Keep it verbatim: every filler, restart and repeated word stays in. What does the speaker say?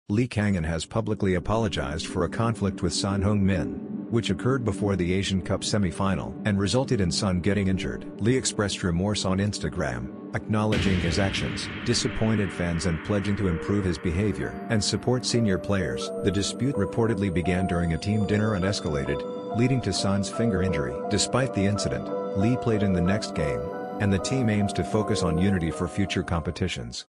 Lee Kang has publicly apologized for a conflict with Son Heung-min, which occurred before the Asian Cup semi-final and resulted in Son getting injured. Lee expressed remorse on Instagram, acknowledging his actions, disappointed fans and pledging to improve his behavior and support senior players. The dispute reportedly began during a team dinner and escalated, leading to Son's finger injury. Despite the incident, Lee played in the next game, and the team aims to focus on unity for future competitions.